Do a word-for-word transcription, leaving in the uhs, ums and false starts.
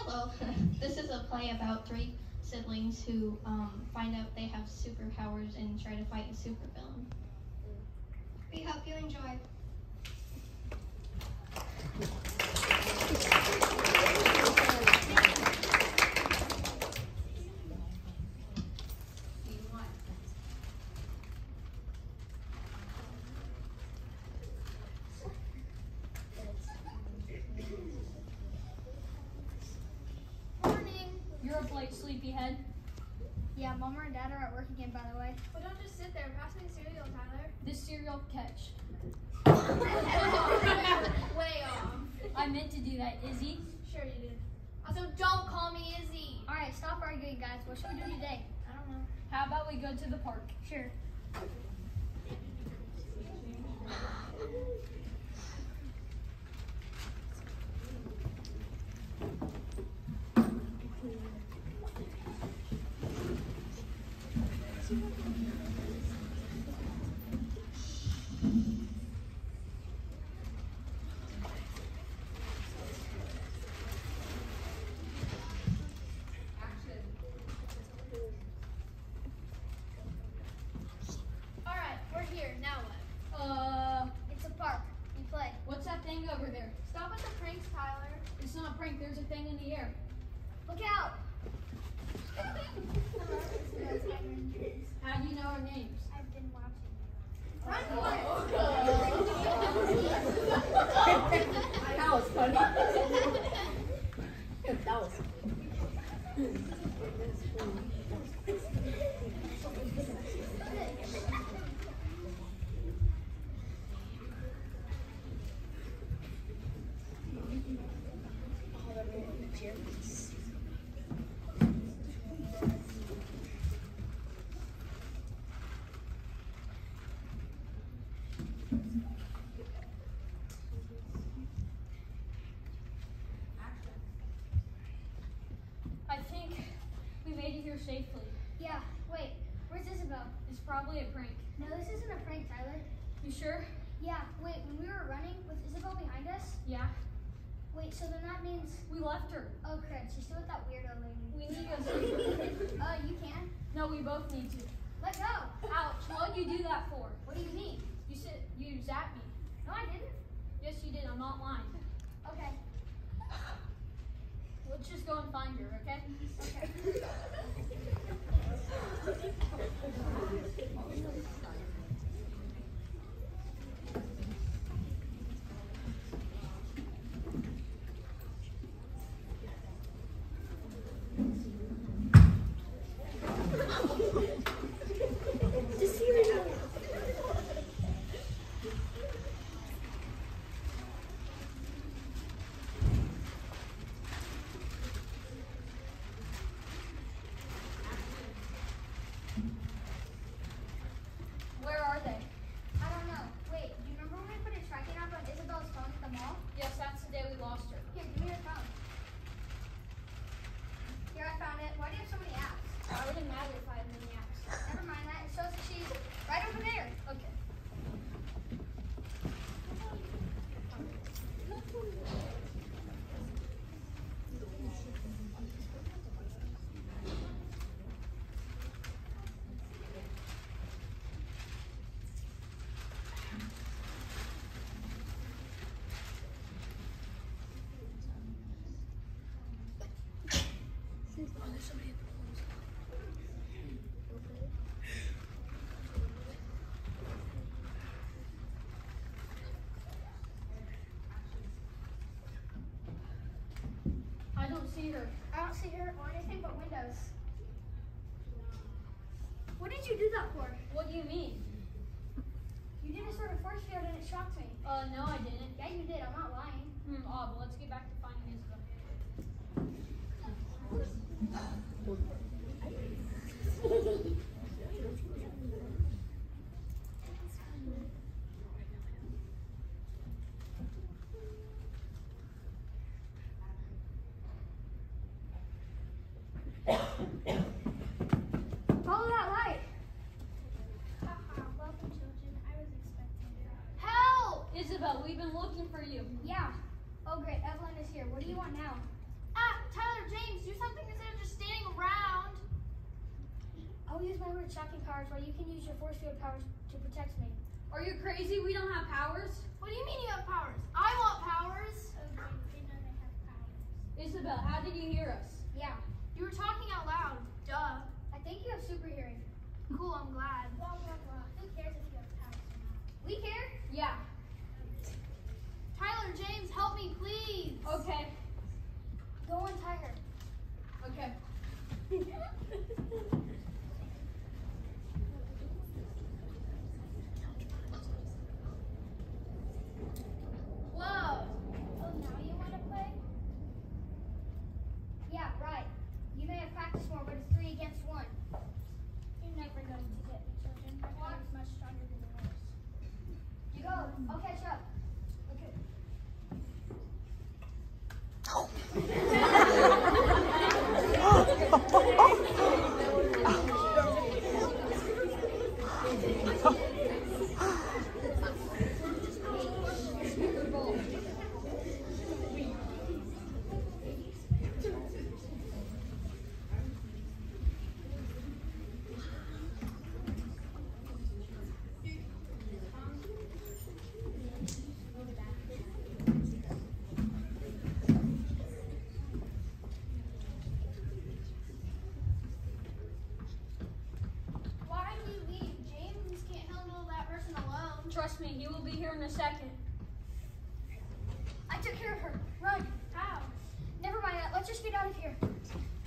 Hello. This is a play about three siblings who um, find out they have superpowers and try to fight a supervillain. We hope you enjoy. You're up late, sleepyhead. Yeah, Mom and Dad are at work again, by the way. Well, don't just sit there. Pass me the cereal, Tyler. This cereal catch. Way off. I meant to do that, Izzy. Sure you did. Also, don't call me Izzy. All right, stop arguing, guys. What should we do today? I don't know. How about we go to the park? Sure. All right, we're here. Now what? Uh, It's a park. We play. what's that thing over there? Stop with the pranks, Tyler. It's not a prank, there's a thing in the air. Look out! How do you know our names? I've been watching. Run for it. That was funny. That was I think we made it here safely. Yeah, wait. Where's Isabel? It's probably a prank. No, this isn't a prank, Tyler. You sure? Yeah, wait. When we were running, was Isabel behind us? Yeah. Wait, so then that means... We left her. Oh, crud. She's still with that weirdo lady. We need to go save her. Uh, you can. No, we both need to. Let go. Ouch, what'd you do that for? What do you mean? You said you zapped me. No, I didn't. Yes, you did. I'm not lying. Okay. Let's just go and find her, okay? Okay. Where are they? I don't know. Wait, do you remember when we put a tracking app on Isabel's phone at the mall? Yes, that's the day we lost her. Here, give me your phone. Here, I found it. Why do you have so many apps? It wouldn't matter if I had many apps. Never mind that. It shows that she's right over there. Okay. I don't see her. I don't see her or anything but windows. What did you do that for? What do you mean? You did a sort of force field and it shocked me. Uh, no, I didn't. Yeah, you did. I'm not lying. Hmm, odd, but let's get back to finding Isabel. Follow that light. Haha, welcome, children. I was expecting that. Help! Isabel, we've been looking for you. Yeah. Oh, great. Evelyn is here. What do you want now? Ah, Tyler, James, do something instead of just standing around. I'll use my weird shocking powers while you can use your force field powers to protect me. Are you crazy? We don't have powers. What do you mean you have powers? I want powers. Okay, they know they have powers. Isabel, how did you hear us? Yeah, You were talking out loud. Duh. I think you have super hearing. Cool, I'm glad. Blah, blah, blah. Who cares if you have powers or not? We care. Yeah. Tyler, James, help me, please. Okay. Go untie her. Okay. Whoa. Oh, now you want to play? Yeah, right. You may have practiced more, but it's three against one. You're never going to get me, children. My power is much stronger than yours. You go. I'll catch up. Okay. Why did you leave? James can't handle that person alone. Trust me, he will be here in a second. I took care of her. Run. How? Never mind that. Let's just get out of here.